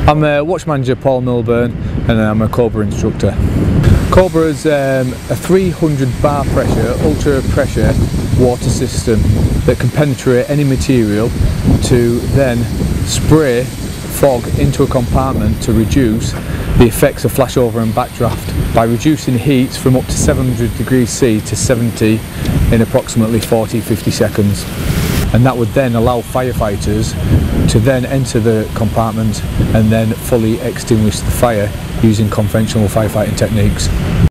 I'm Watch Manager Paul Milburn and I'm a Cobra instructor. Cobra is a 300 bar pressure, ultra pressure water system that can penetrate any material to then spray fog into a compartment to reduce the effects of flashover and backdraft by reducing heats from up to 700 degrees C to 70 in approximately 40-50 seconds. And that would then allow firefighters to then enter the compartment and then fully extinguish the fire using conventional firefighting techniques.